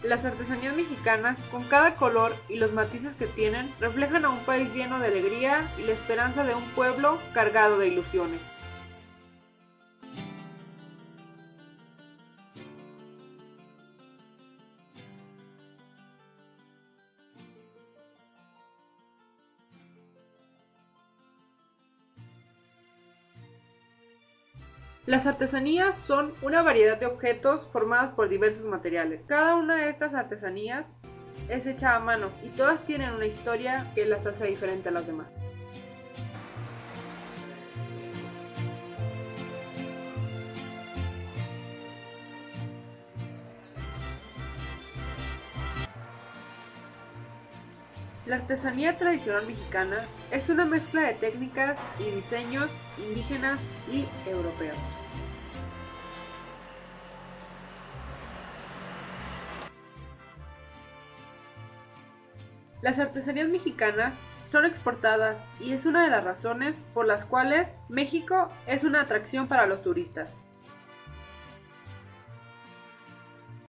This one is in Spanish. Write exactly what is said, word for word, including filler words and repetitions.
Las artesanías mexicanas, con cada color y los matices que tienen, reflejan a un país lleno de alegría y la esperanza de un pueblo cargado de ilusiones. Las artesanías son una variedad de objetos formadas por diversos materiales. Cada una de estas artesanías es hecha a mano y todas tienen una historia que las hace diferentes a las demás. La artesanía tradicional mexicana es una mezcla de técnicas y diseños indígenas y europeos. Las artesanías mexicanas son exportadas y es una de las razones por las cuales México es una atracción para los turistas.